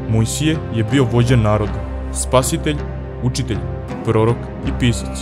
Mojsije je bio vođa naroda, spasitelj, učitelj, prorok i pisac.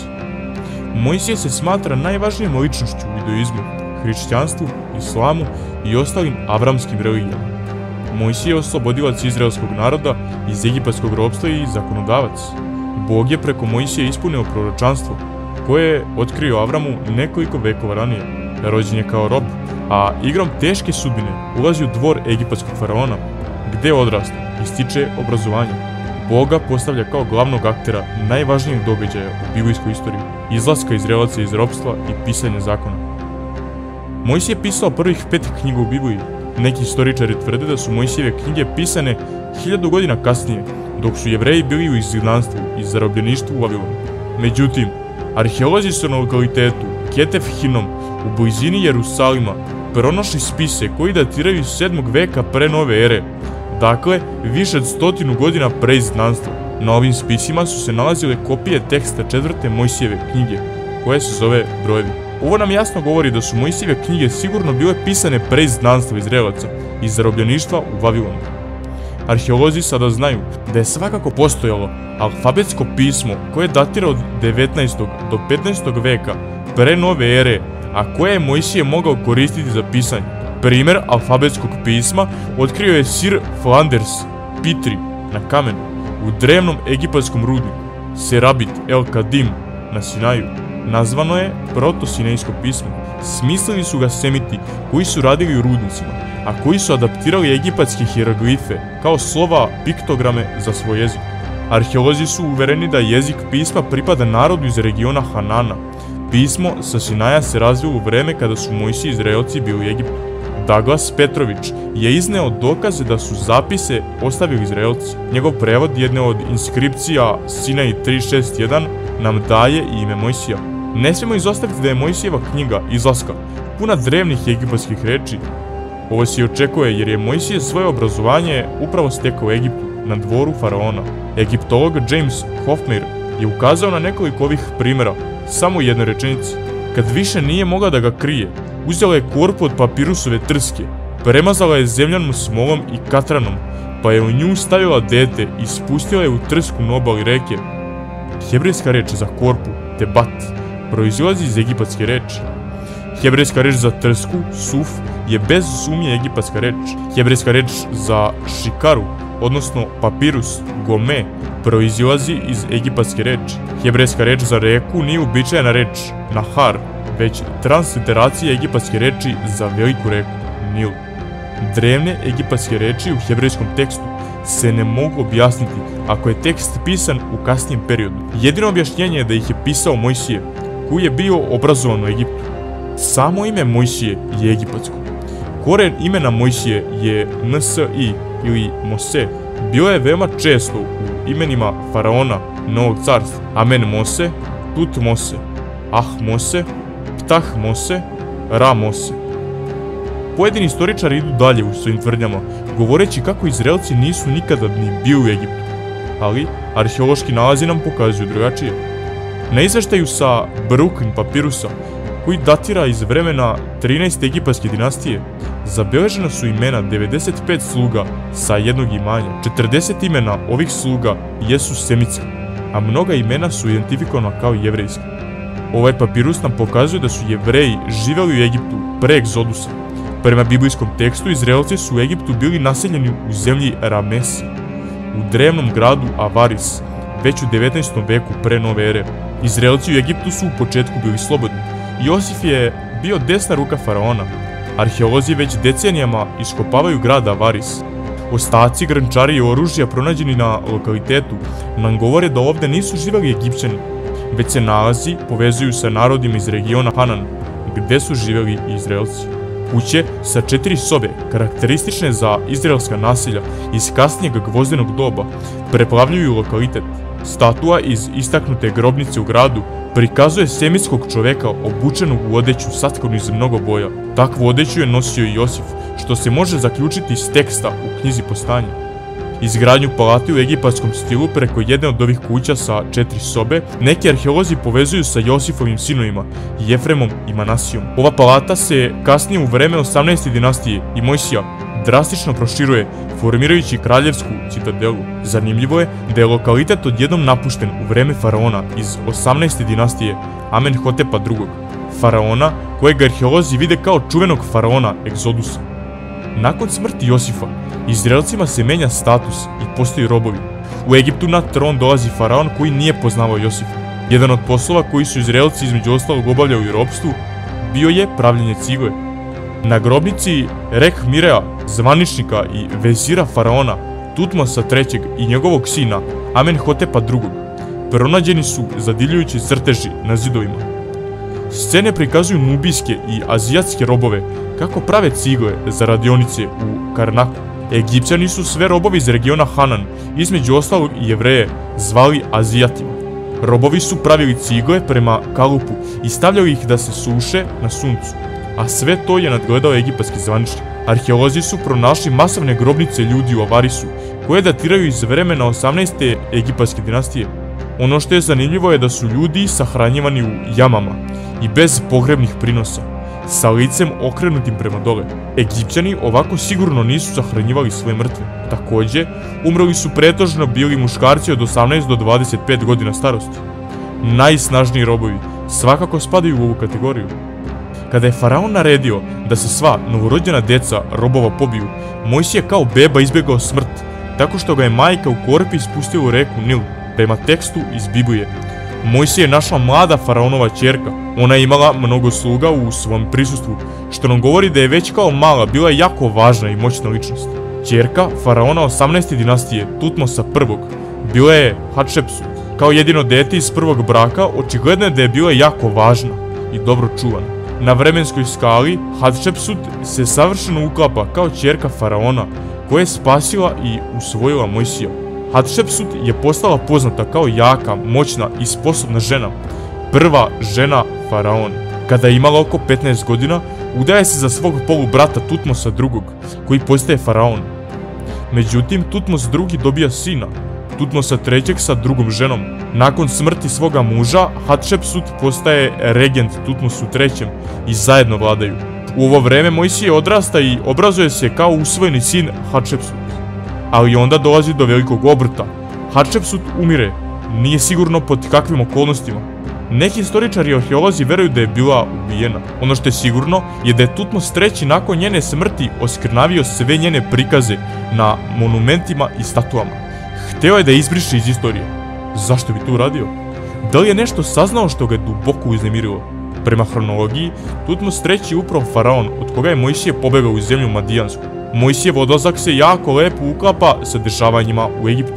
Mojsije se smatra najvažnijom ličnošću u judaizmu, hrišćanstvu, islamu i ostalim avramskim religijama. Mojsije je oslobodilac izraelskog naroda iz egipatskog ropstva i zakonodavac. Bog je preko Mojsije ispunio proročanstvo, koje je otkrio Avramu nekoliko vekova ranije. Rođen je kao rob, a igrom teške sudbine ulazi u dvor egipatskog faraona, gde odrasta i stiče obrazovanje. Boga postavlja kao glavnog aktera najvažnijeg događaja u biblijskoj istoriji, izlaska Izraelaca iz ropstva i pisanja zakona. Mojsije je pisao prvih 5 knjiga u Bibliji. Neki istoričari tvrde da su Mojsijeve knjige pisane 1000 godina kasnije, dok su Jevreji bili u izgnanstvu i zarobljeništvu u Vavilonu. Međutim, arheolozi su na lokalitetu Ketef Hinom u blizini Jerusalima pronašli spise koji datiraju iz 7. veka pre nove ere, dakle više od 100 godina pre izgnanstva. Na ovim spisima su se nalazile kopije teksta 4. Mojsijeve knjige, koja se zove Brojevi. Ovo nam jasno govori da su Mojsijeve knjige sigurno bile pisane pre izgnanstva Izraelaca iz zarobljeništva u Vavilonu. Arheolozi sada znaju da je svakako postojalo alfabetsko pismo koje datira od 19. do 15. veka pre nove ere, a koje je Mojsije mogao koristiti za pisanje. Primjer alfabetskog pisma otkrio je Sir Flanders Petrie na kamenu u drevnom egipatskom rudniku Serabit el Kadim na Sinaju. Nazvano je proto-sinejsko pismo. Smislili su ga Semiti koji su radili u rudnicima, a koji su adaptirali egipatske hieroglife kao slova, piktograme za svoj jezik. Arheolozi su uvereni da jezik pisma pripada narodu iz regiona Hanana. Pismo sa Sinaja se razvilo u vreme kada su Mojsije i Izraelci bili u Egiptu. Douglas Petrović je izneo dokaze da su zapise ostavili Izraelci. Njegov prevod jedne od inskripcija Sinaj 361 nam daje ime Mojsija. Ne smijemo izostaviti da je Mojsijeva knjiga Izlaska puna drevnih egipatskih reči. Ovo se i očekuje jer je Mojsije svoje obrazovanje upravo stekao u Egiptu, na dvoru faraona. Egiptolog James Hofmeyr je ukazao na nekoliko ovih primjera, samo u jednoj rečenici. Kad više nije mogla da ga krije, uzela je korpu od papirusove trske, premazala je zemljanom smolom i katranom, pa je u nju stavila dete i spustila je u trsku na obali reke. Hebrejska reč za korpu, tebat, proizilazi iz egipatske reči. Hebrejska reč za trsku, suf, je bez sumnje egipatska reč. Hebrejska reč za šikaru, odnosno papirus, gome, proizilazi iz egipatske reči. Hebrejska reč za reku nije uobičajena reč, nahar, već transliteracija egipatske reči za veliku reku, Nil. Drevne egipatske reči u hebrejskom tekstu se ne mogu objasniti ako je tekst pisan u kasnijem periodu. Jedino objašnjenje je da ih je pisao Mojsije, koji je bio obrazovan u Egiptu. Samo ime Mojsije je egipatsko. Koren imena Mojsije je Msi ili Mose. Bilo je veoma često u imenima faraona Novog carstva. Amen Mose, Tut Mose, Ah Mose, Ptah Mose, Ra Mose. Pojedini istoričari idu dalje u svojim tvrdnjama, govoreći kako Izraelci nisu nikada ni bili u Egiptu, ali arheološki nalazi nam pokazuju drugačije. Na izveštaju sa Brooklyn papirusa, koji datira iz vremena 13. egipatske dinastije, zabeležena su imena 95 sluga sa jednog imanja. 40 imena ovih sluga jesu semitska, a mnoga imena su identifikovana kao jevrejska. Ovaj papirus nam pokazuje da su Jevreji živjeli u Egiptu pre egzodusa. Prema biblijskom tekstu, Izraelci su u Egiptu bili naseljeni u zemlji Ramesi, u drevnom gradu Avaris, već u 19. veku pre nove ere. Izraelci u Egiptu su u početku bili slobodni. Josif je bio desna ruka faraona. Arheolozi već decenijama iskopavaju grad Avaris. Ostaci grančari i oružja pronađeni na lokalitetu nam govore da ovde nisu živjeli Egipćani, već se nalazi povezuju sa narodima iz regiona Hanan, gde su živjeli i Izraelci. Kuće sa 4 sobe, karakteristične za izraelska naselja iz kasnijeg gvozdenog doba, preplavljuju lokalitet. Statua iz istaknute grobnice u gradu prikazuje semitskog čoveka obučenog u odeću satkanu iz mnogo boja. Takvu odeću je nosio i Josif, što se može zaključiti iz teksta u knjizi Postanja. Izgradnju palate u egipatskom stilu preko jedne od ovih kuća sa 4 sobe, neki arheolozi povezuju sa Josifovim sinovima, Jefremom i Manasijom. Ova palata se kasnije u vreme 18. dinastije i Mojsija drastično proširuje, formirajući kraljevsku citadelu. Zanimljivo je da je lokalitet odjednom napušten u vreme faraona iz 18. dinastije Amenhotepa II. Faraona kojeg arheolozi vide kao čuvenog faraona Egzodusa. Nakon smrti Josifa, Izraelcima se menja status i postaju robovi. U Egiptu na tron dolazi faraon koji nije poznavao Josifa. Jedan od poslova koji su Izraelci između ostalog obavljali u ropstvu bio je pravljenje cigle. Na grobnici Rekh-Mirea, zvaničnika i vezira faraona Tutmosa III i njegovog sina Amenhotepa II, pronađeni su zadivljujući crteži na zidovima. Scene prikazuju nubijske i azijatske robove kako prave cigle za radionice u Karnaku. Egipćani su sve robovi iz regiona Hanan, između ostalog i Jevreje, zvali Azijatima. Robovi su pravili cigle prema kalupu i stavljali ih da se suše na suncu, a sve to je nadgledao egipatski zvaničnik. Arheolozi su pronašli masovne grobnice ljudi u Avarisu, koje datiraju iz vremena 18. egipatske dinastije. Ono što je zanimljivo je da su ljudi sahranjivani u jamama i bez pogrebnih prinosa, sa licem okrenutim prema dole. Egipćani ovako sigurno nisu sahranjivali svoje mrtve. Takođe, umrli su pretežno bili muškarci od 18 do 25 godina starosti. Najsnažniji robovi svakako spadaju u ovu kategoriju. Kada je faraon naredio da se sva novorođena deca robova pobiju, Mojsije kao beba izbjegao smrt, tako što ga je majka u korpi ispustila u reku Nil. Prema tekstu iz Biblije, Mojsije je našla mlada faraonova ćerka. Ona je imala mnogo sluga u svom prisustvu, što nam govori da je već kao mala bila jako važna i moćna ličnost. Ćerka faraona 18. dinastije Tutmosa I bila je Hatšepsut. Kao jedino dete iz prvog braka, očigledno je da je bila jako važna i dobro čuvana. Na vremenskoj skali Hatšepsut se savršeno uklapa kao ćerka faraona koja je spasila i usvojila Mojsija. Hatšepsut je postala poznata kao jaka, moćna i sposobna žena, prva žena faraona. Kada je imala oko 15 godina, udaje se za svog polubrata Tutmosa II, koji postaje faraon. Međutim, Tutmos II dobija sina, Tutmosa III sa drugom ženom. Nakon smrti svoga muža, Hatšepsut postaje regent Tutmosu III i zajedno vladaju. U ovo vreme Mojsije odrasta i obrazuje se kao usvojeni sin Hatšepsut. Ali onda dolazi do velikog obrta. Hatšepsut umire, nije sigurno pod kakvim okolnostima. Neki istoričari i arheolozi veruju da je bila ubijena. Ono što je sigurno je da je Tutmos III nakon njene smrti oskrnavio sve njene prikaze na monumentima i statuama. Hteo je da je izbriše iz istorije. Zašto bi to uradio? Da li je nešto saznao što ga je duboko uznemirilo? Prema hronologiji, Tutmos III je upravo faraon od koga je Mojsije pobegao u zemlju Madijansku. Mojsijev odlazak se jako lepo uklapa sa dešavanjima u Egiptu.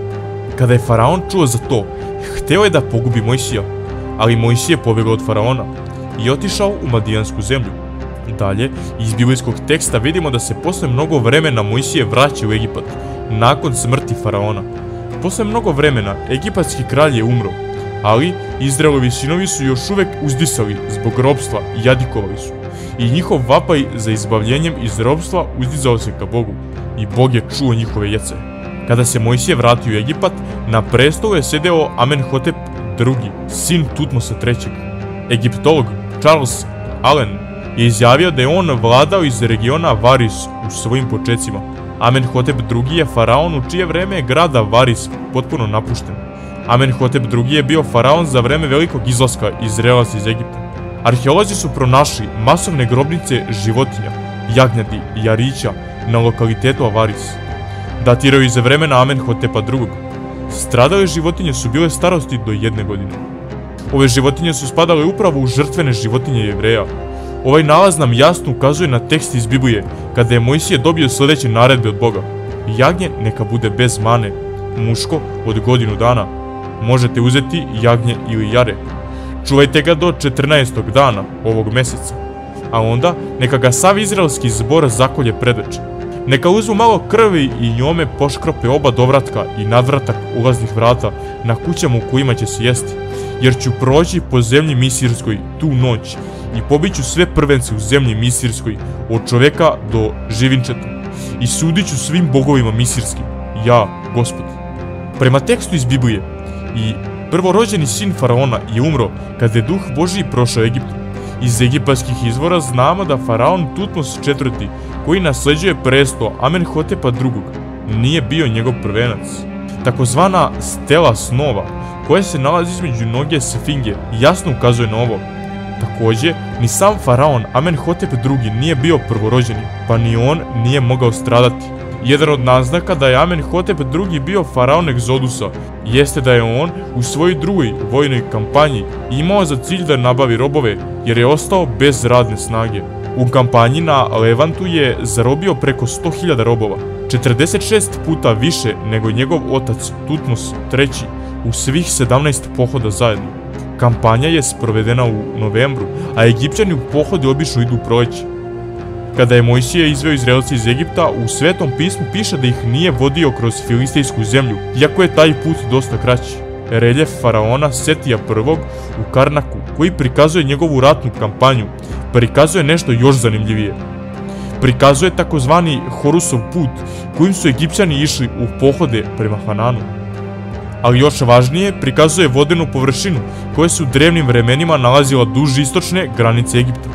Kada je faraon čuo za to, hteo je da pogubi Mojsija, ali Mojsije pobegao od faraona i otišao u Madijansku zemlju. Dalje, iz biblijskog teksta vidimo da se posle mnogo vremena Mojsije vraća u Egipat, nakon smrti faraona. Posle mnogo vremena, egipatski kralj je umro, ali Izraelovi sinovi su još uvek uzdisali zbog ropstva i jadikovali su. I njihov vapaj za izbavljenjem iz ropstva uzdizao se ka Bogu, i Bog je čuo njihove jece. Kada se Mojsije vratio u Egipat, na prestolu je sedeo Amenhotep II, sin Tutmosa III. Egiptolog Charles Allen je izjavio da je on vladao iz regiona Varis u svojim počecima. Amenhotep II je faraon u čije vreme je grada Varis potpuno napušten. Amenhotep II je bio faraon za vreme velikog izlaska Izraelaca iz Egipta. Arheolozi su pronašli masovne grobnice životinja, jagnjadi i jarića na lokalitetu Avaris. Datiraju iz vremena Amenhotepa II. Stradale životinje su bile starosti do 1 godine. Ove životinje su spadale upravo u žrtvene životinje Jevreja. Ovaj nalaz nam jasno ukazuje na tekst iz Biblije, kada je Mojsije dobio sledeće naredbe od Boga. Jagnje neka bude bez mane, muško od godinu dana. Možete uzeti jagnje ili jare. Čuvajte ga do 14. dana ovog meseca, a onda neka ga sav izraelski zbor zakolje predveče. Neka uzmu malo krvi i njome poškrope oba dovratka i nadvratak ulaznih vrata na kućama u kojima će se jesti, jer ću proći po zemlji Misirskoj tu noć i pobiću sve prvence u zemlji Misirskoj, od čoveka do živinčeta, i sudit ću svim bogovima misirskim, ja, Gospod. Prema tekstu iz Biblije, i prvorođeni sin faraona je umro kada je duh Božiji prošao Egiptom, Iz egipatskih izvora znamo da faraon Tutmos IV, koji nasljeđuje presto Amenhotepa II, nije bio njegov prvenac. Takozvana stela snova, koja se nalazi između noge Sfinge, jasno ukazuje na ovo. Također, ni sam faraon Amenhotep II nije bio prvorođeni, pa ni on nije mogao stradati. Jedan od naznaka da je Amenhotep II bio faraon Egzodusa jeste da je on u svojoj drugoj vojnoj kampanji imao za cilj da nabavi robove, jer je ostao bez radne snage. U kampanji na Levantu je zarobio preko 100.000 robova, 46 puta više nego njegov otac Tutmos III u svih 17 pohoda zajedno. Kampanja je sprovedena u novembru, a Egipćani u pohode obično idu u proleće. Kada je Mojsije izveo Izraelce iz Egipta, u Svetom pismu piše da ih nije vodio kroz filistejsku zemlju, iako je taj put dosta kraći. Reljef faraona Setija I u Karnaku, koji prikazuje njegovu ratnu kampanju, prikazuje nešto još zanimljivije. Prikazuje takozvani Horusov put, kojim su Egipćani išli u pohode prema Hananu. Ali još važnije, prikazuje vodenu površinu koja se u drevnim vremenima nalazila duž istočne granice Egipta.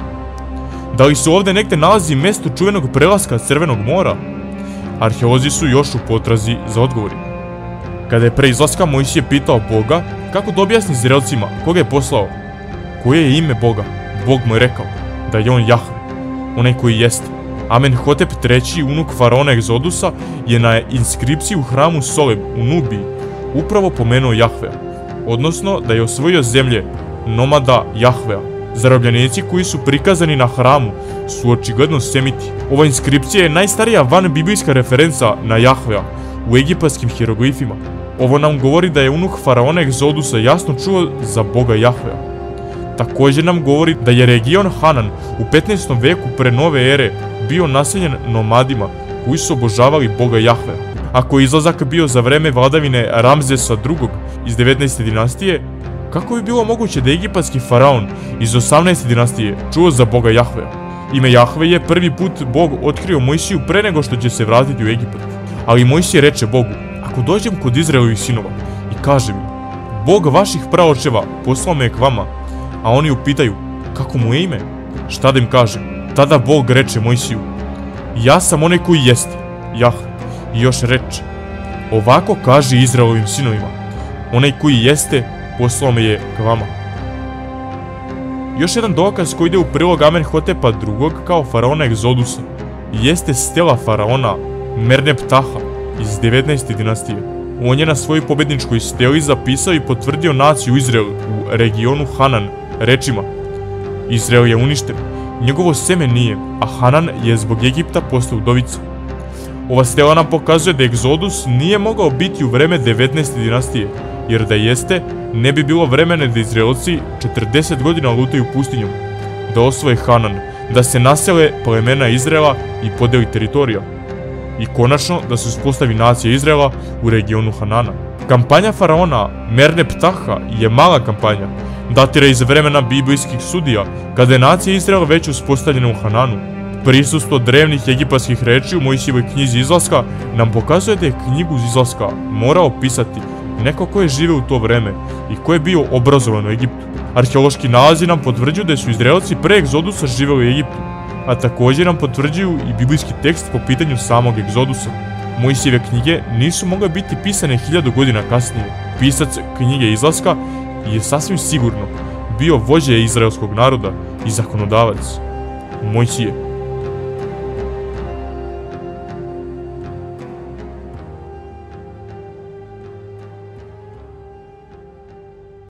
Da li se ovdje negdje nalazi mjesto čuvenog prelaska Crvenog mora? Arheolozi su još u potrazi za odgovori. Kada je pre izlaska Mojsije pitao Boga kako da objasni Izraelcima koga je poslao, koje je ime Boga, Bog mu je rekao da je on Jahve, onaj koji jeste. Amenhotep III, unuk faraona Egzodusa, je na inskripciji u hramu Soleb u Nubiji upravo pomenuo Jahvea, odnosno da je osvojio zemlje nomada Jahvea. Zarobljenici koji su prikazani na hramu su očigledno Semiti. Ova inskripcija je najstarija vanbiblijska referenca na Jahvea u egipatskim hieroglifima. Ovo nam govori da je unuk faraona Egzodusa jasno čuo za Boga Jahvea. Također nam govori da je region Hanan u 15. veku pre nove ere bio naseljen nomadima koji su obožavali Boga Jahvea. Ako je izlazak bio za vreme vladavine Ramzesa II iz 19. dinastije, kako bi bilo moguće da je egipatski faraon iz 18. dinastije čuo za Boga Jahvea? Ime Jahve je prvi put Bog otkrio Mojsiju pre nego što će se vratiti u Egipat. Ali Mojsije reče Bogu: ako dođem kod Izraelovih sinova i kažem im, Bog vaših praočeva poslao me k vama, a oni upitaju kako mu je ime, šta da im kažem? Tada Bog reče Mojsiju: ja sam onaj koji jeste, Jahve. I još reče: ovako kaži Izraelovim sinovima, onaj koji jeste poslao me je k vama. Još jedan dokaz koji ide u prilog Amenhotepa II kao faraona Egzodusa jeste stela faraona Merneptaha iz 19. dinastije. On je na svojoj pobjedničkoj steli zapisao i potvrdio naciju Izrael u regionu Hanan rečima: Izrael je uništen, njegovo seme nije, a Hanan je zbog Egipta postao udovica. Ova stela nam pokazuje da Egzodus nije mogao biti u vreme 19. dinastije, jer da jeste, ne bi bilo vremena da Izraelci 40 godina lutaju pustinjom, da osvoje Hanan, da se nasele plemena Izraela i podeli teritorija. I konačno da se uspostavi nacija Izraela u regionu Hanana. Kampanja faraona Merneptaha je mala kampanja, datira iz vremena biblijskih sudija, kada je nacija Izraela već uspostavljena u Hananu. Prisustvo drevnih egipatskih reči u Mojsijevoj knjizi Izlaska nam pokazuje da je knjigu Izlaska morao pisati neko ko je živeo u to vreme i ko je bio obrazovan u Egiptu. Arheološki nalazi nam potvrđuju da su Izraelci pre Egzodusa živeli u Egiptu, a također nam potvrđuju i biblijski tekst po pitanju samog Egzodusa. Mojsijeve knjige nisu mogle biti pisane 1000 godina kasnije. Pisac knjige Izlaska je sasvim sigurno bio vođa izraelskog naroda i zakonodavac, Mojsije.